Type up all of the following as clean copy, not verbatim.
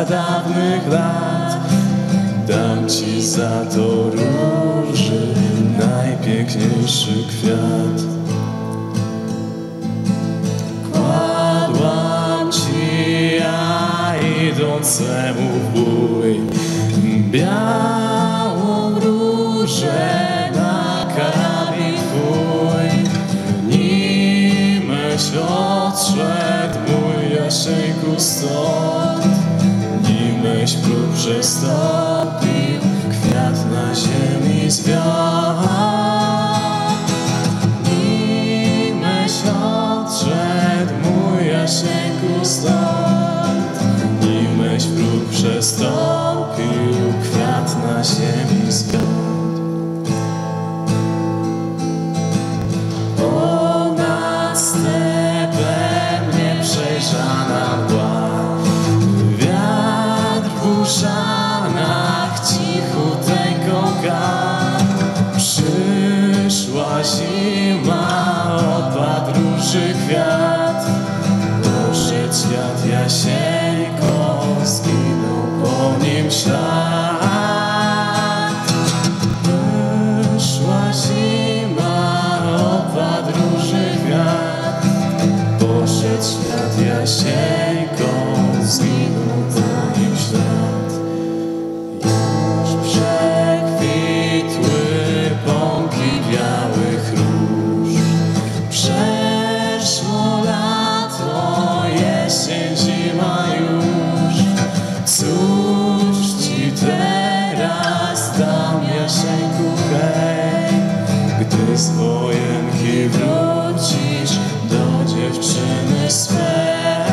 pradawnych lat. Dam ci za to róży najpiękniejszy kwiat. Kładłam ci ja idącemu w bój białą różę na karabin twój. Nimeś odszedł mój Jasieńku stąd, nimeś próg przestąpił, kwiat na ziemi zwiał. Nimeś odszedł mój Jasieńku stąd, nimeś próg przestąpił, kwiat na ziemi zwiał. Ponad stepem nieprzejrzana mgła, wiatr w uszanach cichuteńko gap. Przyszła zima, opadł róży kwiat, poszedł świat Jasieńko, zginął po nim ślad. Wyszła zima, opadł róży kwiat, poszedł świat Jasieńko, zginął po nim ślad. Już przekwitły pąki białych róż, przeszło lato, jesień, zima już. Cóż ci teraz dam, Jasieńku, hej, gdy z wojenki wrócisz do dziewczyny swej.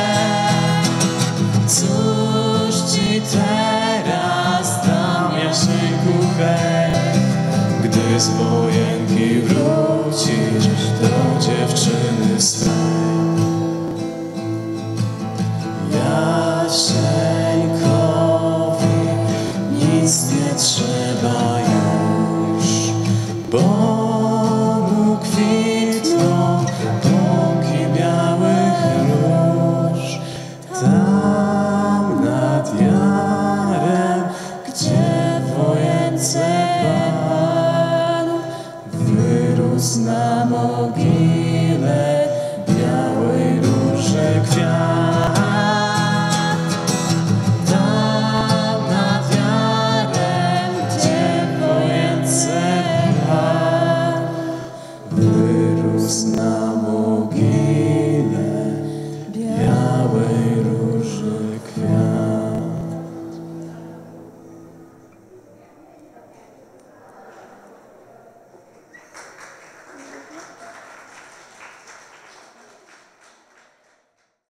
Cóż ci teraz dam, Jasieńku, hej, gdy z wojenki wrócisz do dziewczyny swej. Jasieńkowi nic nie trzeba już, bo mu kwitną pąki białych róż. Tam nad jarem, gdzie w wojence Pan wyrósł na mogile.